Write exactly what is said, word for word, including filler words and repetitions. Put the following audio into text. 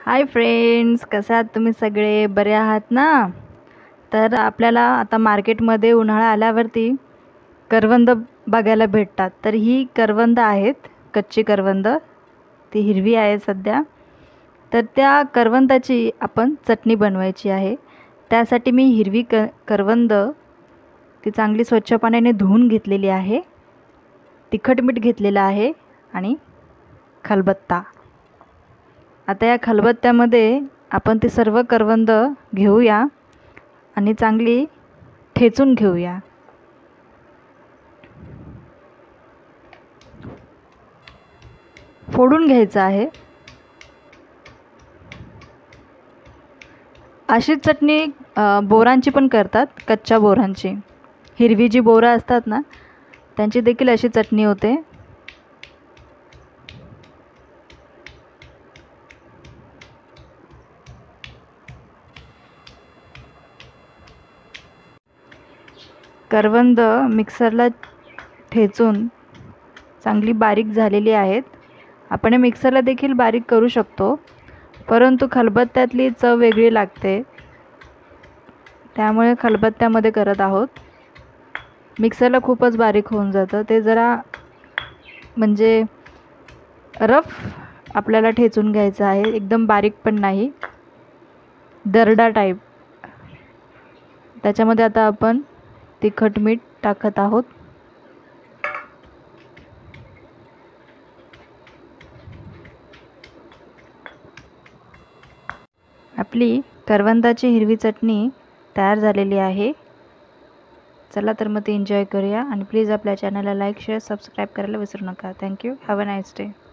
Hi friends, कसे आहात तुम्ही सगळे? बरे आहात ना? तर आपल्याला आता मार्केटमध्ये उन्हाळा आल्यावरती करवंद बघायला भेटतात. तर ही करवंद आहेत, कच्ची करवंद, ती हिरवी आहे सध्या. तर त्या करवंदाची आपण चटणी बनवायची आहे. त्यासाठी मी हिरवी क करवंद ती चांगली स्वच्छ पाण्याने धुवून घेतलेली आहे. तिखट मीठ घेतलेलं आहे आणि खलबत्ता. आता या खलबत्त्यामध्ये आपण ती सर्व करवंद घेऊया आणि चांगली ठेचून घेऊया. फोडून घ्यायचं आहे. अशीच चटणी बोरांची पण करतात, कच्च्या बोरांची. हिरवी जी बोरं असतात ना, त्यांची देखील अशी चटणी होते. करवंद मिक्सरला ठेचून चांगली बारीक झालेली आहेत. आपण मिक्सरला देखील बारीक करू शकतो, परंतु खलबत्त्यातली चव वेगळी लागते, त्यामुळे खलबत्त्यामध्ये करत आहोत. मिक्सरला खूपच बारीक होऊन जातं, ते जरा म्हणजे रफ आपल्याला ठेचून घ्यायचं आहे, एकदम बारीक पण नाही, दरडा टाईप. त्याच्यामध्ये आता आपण तिखट मीठ टाकत आहोत. आपली करवंदाची हिरवी चटणी तयार झालेली आहे. चला तर मग ती एन्जॉय करूया आणि प्लीज आपल्या चॅनलला लाईक शेअर सबस्क्राईब करायला विसरू नका. Thank you. Have a nice day.